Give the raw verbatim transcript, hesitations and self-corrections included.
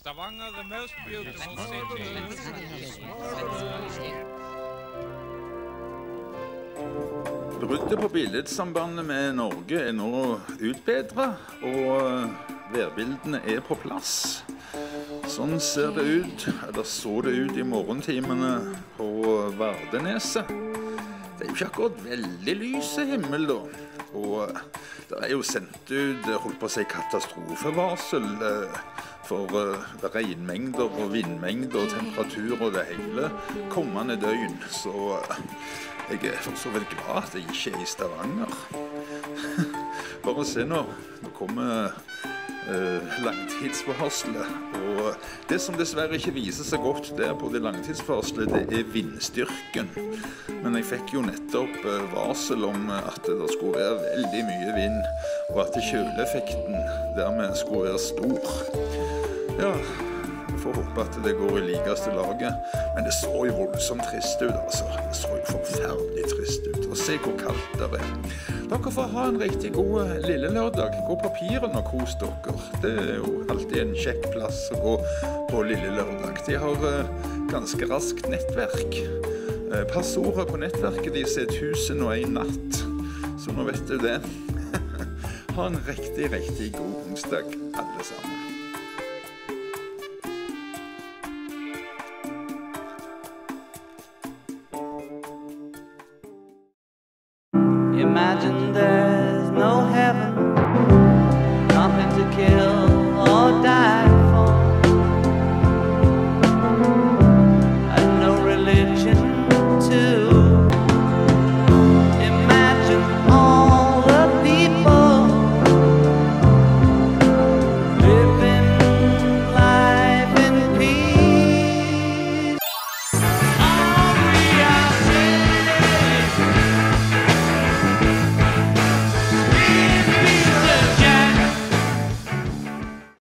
Stavanger, the most beautiful city. Bruddet på billedsambandet med Norge er nå utbedret, og værbildene er på plass. Sånn ser det ut, eller så det ut i morgentimene på Vardeneset. Det er jo ikke akkurat veldig lyse himmel da, og det er jo sendt ut, holdt på å si, katastrofevarsel for regnmengder og vindmengder og temperatur og det hele kommende døgn, så jeg er for så vidt glad at jeg ikke er i Stavanger. Bare se nå, nå kommer uh, langtidsvarselet, og det som dessverre ikke viser seg godt der på det langtidsvarselet, det er vindstyrken. Men jeg fikk jo nettopp uh, varsel om at det skulle være veldig mye vind, og at kjøleeffekten dermed skulle være stor. Ja, vi får håpe at det går i likeste laget, men det så jo voldsomt trist ut, altså. Det så jo forferdelig trist ut, og se hvor kaldt det er. Dere får ha en riktig god lille lørdag. Gå på piren og kos dere. Det er jo alltid en kjekk plass å gå på lille lørdag. De har uh, ganske raskt nettverk. Uh, passordet på nettverket de ser tusen og en natt, så nå vet du det. Ha en riktig, riktig god onsdag, alle sammen. Imagine there